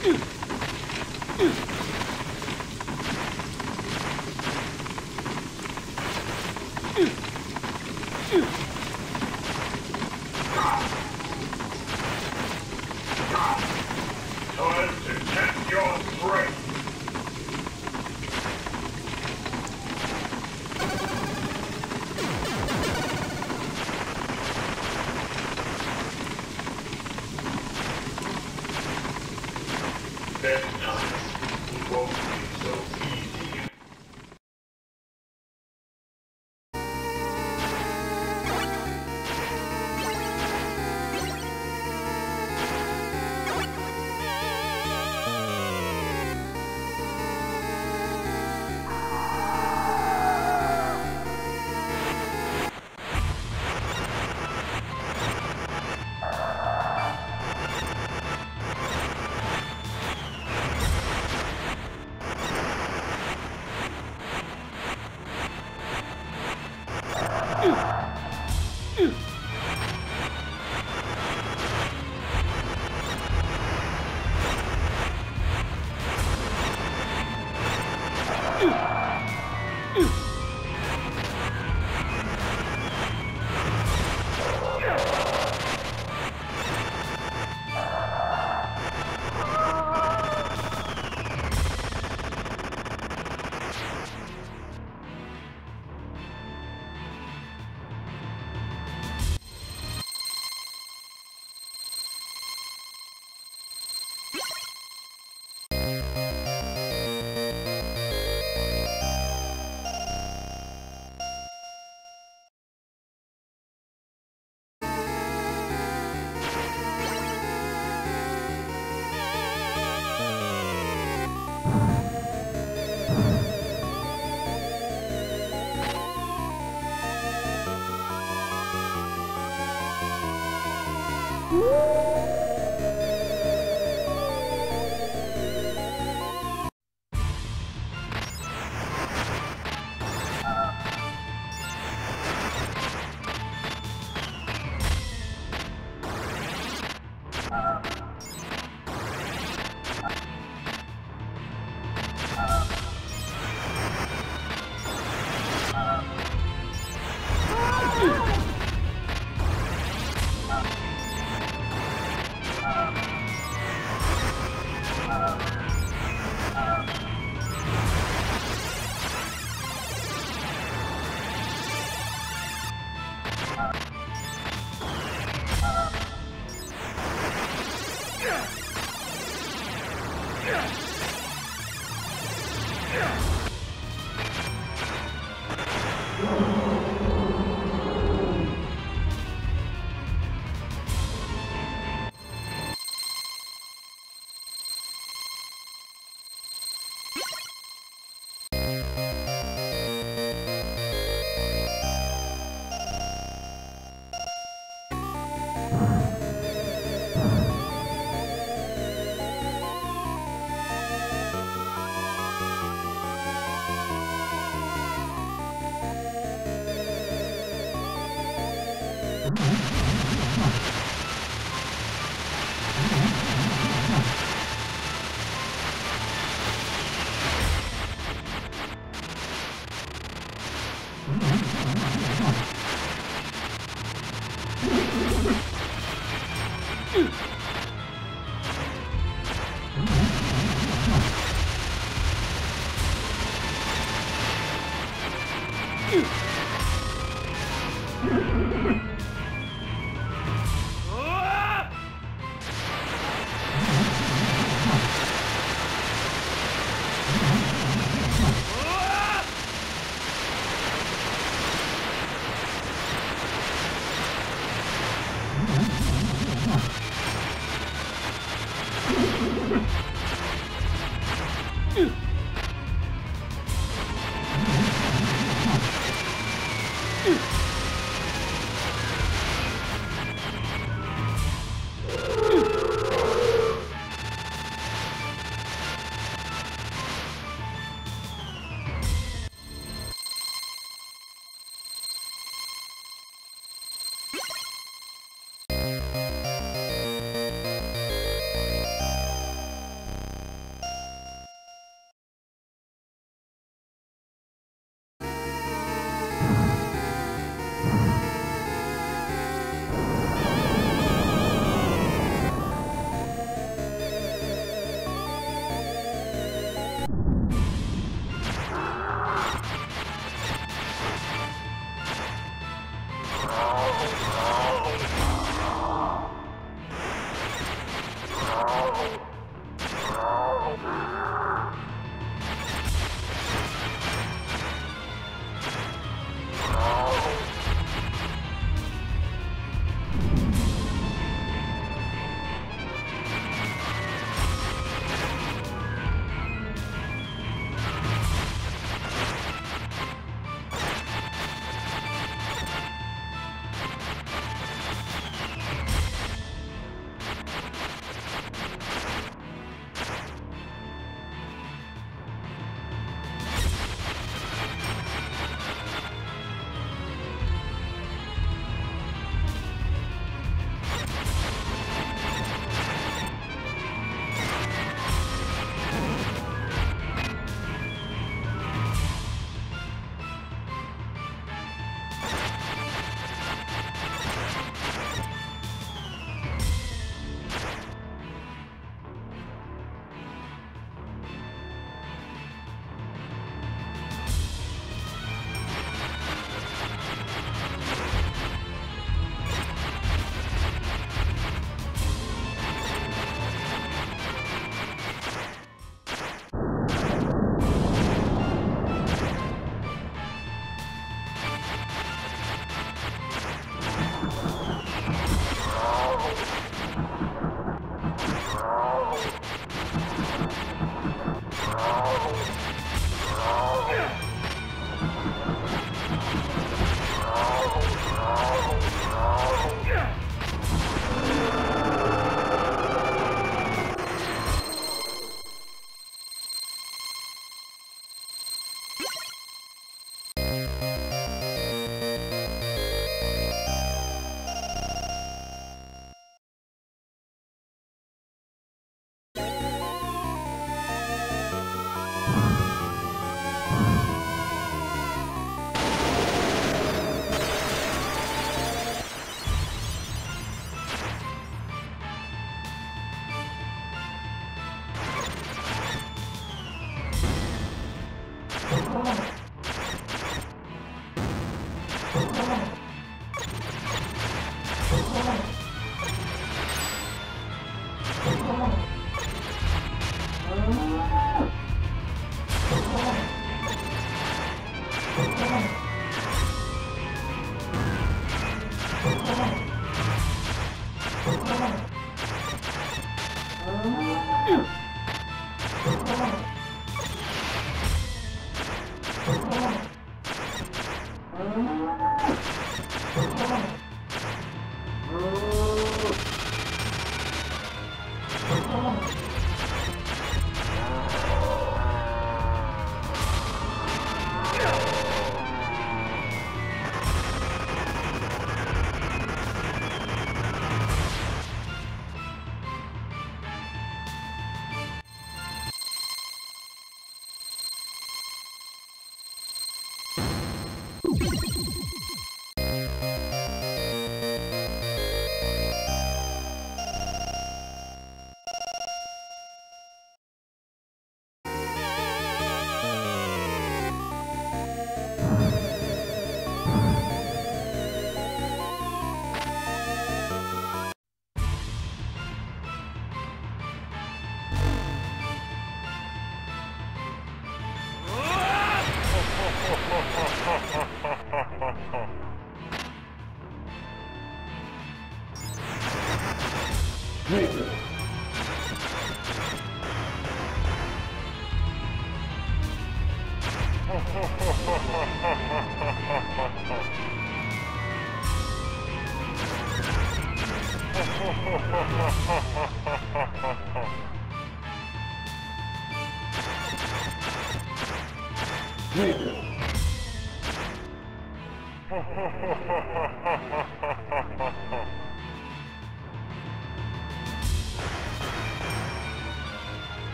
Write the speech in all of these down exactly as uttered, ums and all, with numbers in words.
Time to test your strength. Next time, it won't be so easy.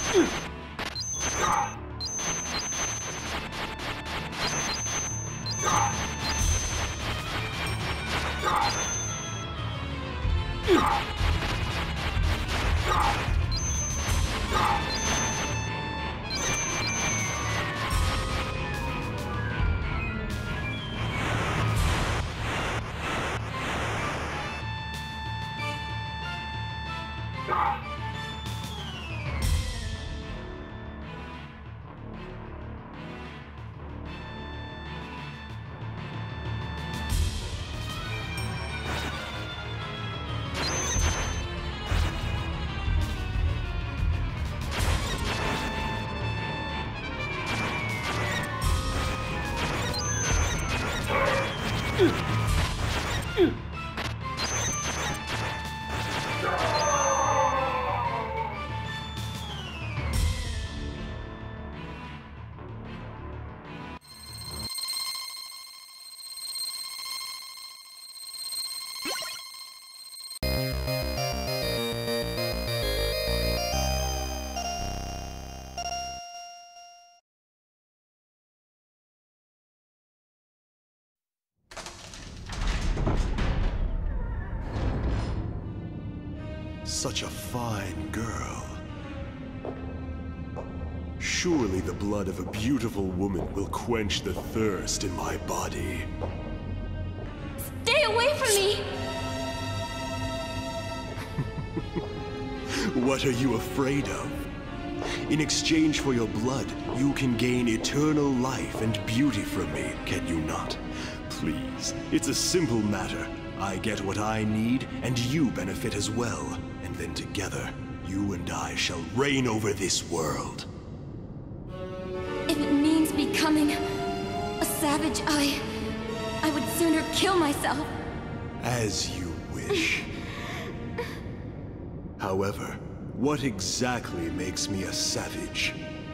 Such a fine girl. Surely the blood of a beautiful woman will quench the thirst in my body. Stay away from me! What are you afraid of? In exchange for your blood, you can gain eternal life and beauty from me, can you not? Please, it's a simple matter. I get what I need, and you benefit as well. And then together, you and I shall reign over this world. If it means becoming a savage, I... I would sooner kill myself. As you wish. However, what exactly makes me a savage?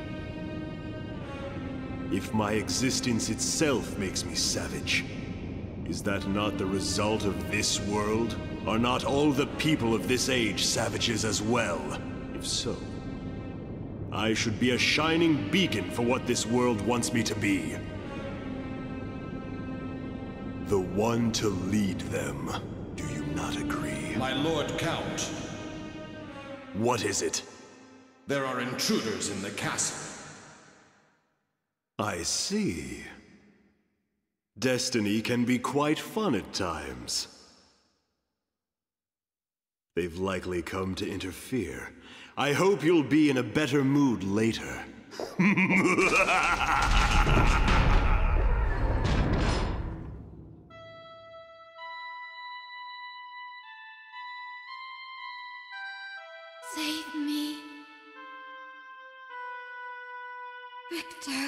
If my existence itself makes me savage, is that not the result of this world? Are not all the people of this age savages as well? If so, I should be a shining beacon for what this world wants me to be. The one to lead them. Do you not agree? My Lord Count, What is it? there are intruders in the castle. I see. Destiny can be quite fun at times. They've likely come to interfere. I hope you'll be in a better mood later. Save me. Victor.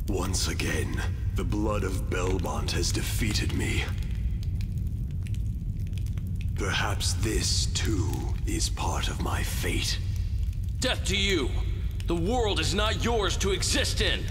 Once again, the blood of Belmont has defeated me. Perhaps this, too, is part of my fate. Death to you! The world is not yours to exist in!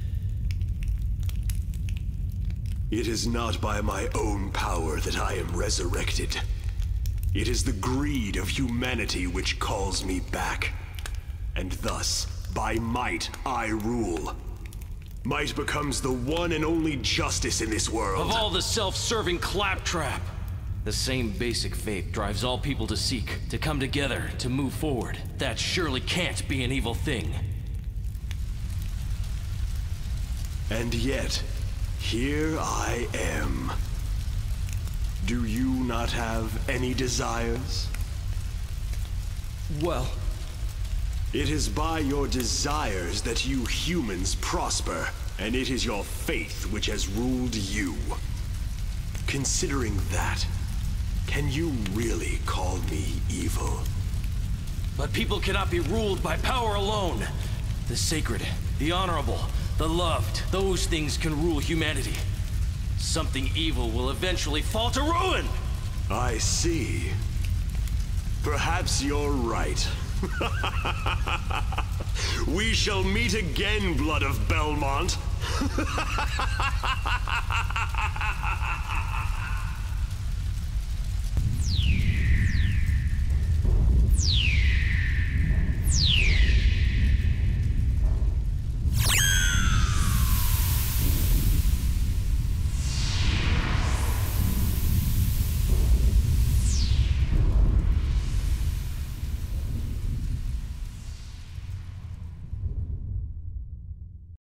It is not by my own power that I am resurrected. It is the greed of humanity which calls me back. And thus, by might, I rule. Might becomes the one and only justice in this world. Of all the self-serving claptrap! The same basic faith drives all people to seek, to come together, to move forward. That surely can't be an evil thing. And yet, here I am. Do you not have any desires? Well... It is by your desires that you humans prosper, and it is your faith which has ruled you. Considering that, can you really call me evil? But people cannot be ruled by power alone. The sacred, the honorable, the loved, those things can rule humanity. Something evil will eventually fall to ruin! I see. Perhaps you're right. We shall meet again, Blood of Belmont.